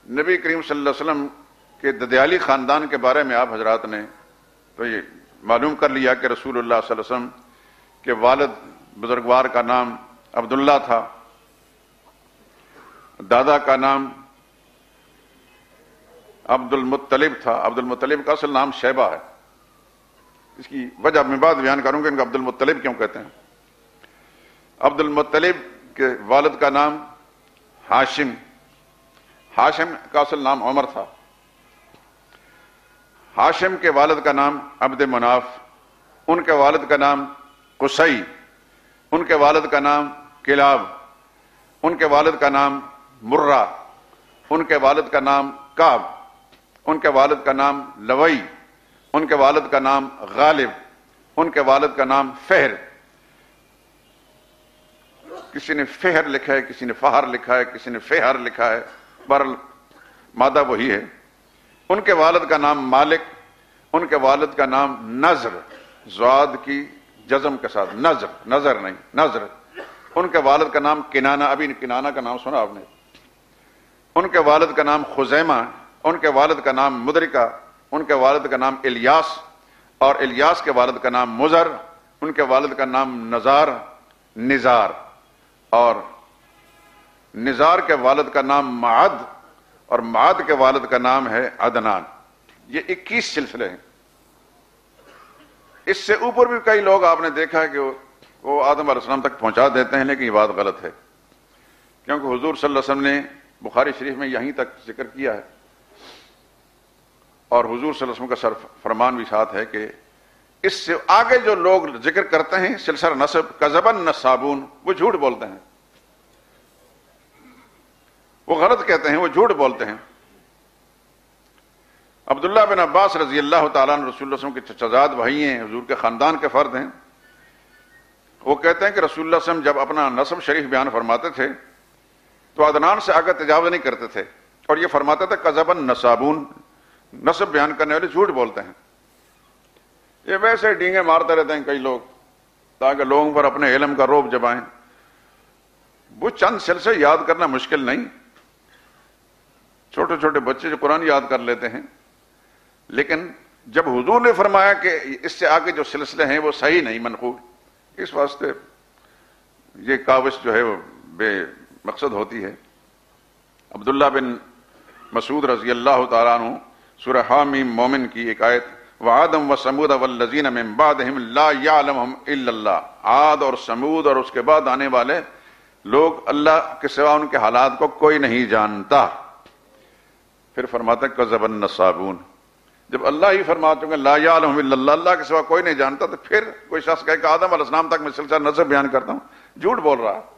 نبی کریم صلی اللہ علیہ وسلم کے ددیالی خاندان کے بارے میں آپ حضرات نے تو یہ معلوم کر لیا کہ رسول اللہ صلی اللہ علیہ وسلم کے والد بزرگوار کا نام عبداللہ تھا، دادا کا نام عبد المطلب تھا۔ عبد المطلب کا اصل نام شیبہ ہے، اس کی وجہ میں بعد بیان کروں گا ان کو عبد المطلب کیوں کہتے ہیں۔ عبد المطلب کے والد کا نام ہاشم، ہاشم کا اصل نام عمر تھا۔ ہاشم کے والد کا نام عبد مناف، ان کے والد کا نام قصی، ان کے والد کا نام کلاب، ان کے والد کا نام مرہ، ان کے والد کا نام کعب، ان کے والد کا نام لوئی، ان کے والد کا نام غالب، ان کے والد کا نام فہر۔ کسی نے فہر لکھا ہے، کسی نے فہر لکھا ہے، کسی نے فہر لکھا ہے، بہرحال مادہ وہی ہے۔ ان کے والد کا نام مالک، ان کے والد کا نام نضر، زواد کی جزم کے ساتھ نضر، نظر نہیں نضر۔ ان کے والد کا نام کنانہ، ابھی کنانہ کا نام سنا آپ نے۔ ان کے والد کا نام خزیمہ، ان کے والد کا نام مدرکہ، ان کے والد کا نام الیاس، اور الیاس کے والد کا نام مزر، ان کے والد کا نام نزار، نزار، اور نزار کے والد کا نام معد، اور معد کے والد کا نام ہے عدنان۔ یہ 21 سلسلے ہیں۔ اس سے اوپر بھی کئی لوگ آپ نے دیکھا ہے کہ وہ آدم علیہ السلام تک پہنچا دیتے ہیں، لیکن یہ بات غلط ہے، کیونکہ حضور صلی اللہ علیہ وسلم نے بخاری شریف میں یہیں تک ذکر کیا ہے، اور حضور صلی اللہ علیہ وسلم کا فرمان بھی ساتھ ہے کہ اس سے آگے جو لوگ ذکر کرتے ہیں سلسلہ نسب کذبن نصابون، وہ جھوٹ بولتے ہیں، وہ غلط کہتے ہیں، وہ جھوٹ بولتے ہیں۔ عبداللہ بن عباس رضی اللہ تعالیٰ عنہ رسول اللہ صلی اللہ علیہ وسلم کے چچازاد بھائی ہیں، حضور کے خاندان کے فرد ہیں۔ وہ کہتے ہیں کہ رسول اللہ صلی اللہ علیہ وسلم جب اپنا نسب شریف بیان فرماتے تھے تو عدنان سے آگے تجاوز نہیں کرتے تھے، اور یہ فرماتے تھے کذبن نصابون، نسب بیان کرنے والے جھوٹ بولتے ہیں۔ یہ ویسے ڈینگے مارتے رہتے ہیں کئی لوگ تاکہ لوگوں پر اپنے علم کا رعب جمائیں۔ وہ چند سلسلے یاد کرنا مشکل نہیں، چھوٹے چھوٹے بچے جو قرآن یاد کر لیتے ہیں، لیکن جب حضور نے فرمایا کہ اس سے آگے جو سلسلے ہیں وہ صحیح نہیں، منقول، اس واسطے یہ کاوش جو ہے وہ بے مقصد ہوتی ہے۔ عبداللہ بن مسعود رضی اللہ تعالیٰ عنہ سورہ حامیم مومن کی ایک آیت، وعادم وثمود والذین من بعدہم لا یعلمہم الا اللہ، عاد اور سمود اور اس کے بعد آنے والے لوگ اللہ کے سوا ان کے حالات کو کوئی نہیں جانتا۔ پھر فرماتا ہے کذب النصابون، جب اللہ ہی فرما چکے لا یعلمہم الا اللہ، اللہ کے سوا کوئی نہیں جانتا، تو پھر کوئی شخص کہے کہ آدم علیہ السلام تک میں سلسلہ نسب بیان کرتا ہوں، جھوٹ بول رہا ہے۔